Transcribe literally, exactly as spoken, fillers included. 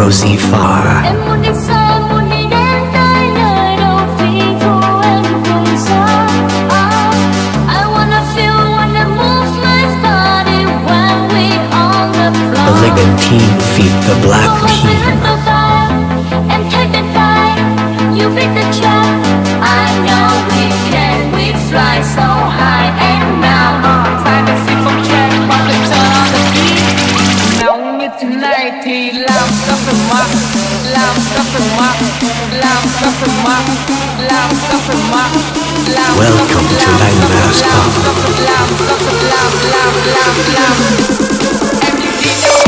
rosy far. Em muốn đi xa, muốn đi đến tới nơi đâu vì vô em còn xa. Oh, I wanna feel, wanna move my body when we on the floor. The Ligantine feed the black team. And take the time, you beat the track. I know we can, we fly so high and now time to see from track, but the turn on the beat. Nóng như thế này thì làm sao phải mặc, làm sao phải mặc, làm sao phải mặc, làm sao phải mặc, làm sao phải Welcome to làm, Langma's làm sao phải làm, sao phải làm, làm, làm, làm. Em như đi đâu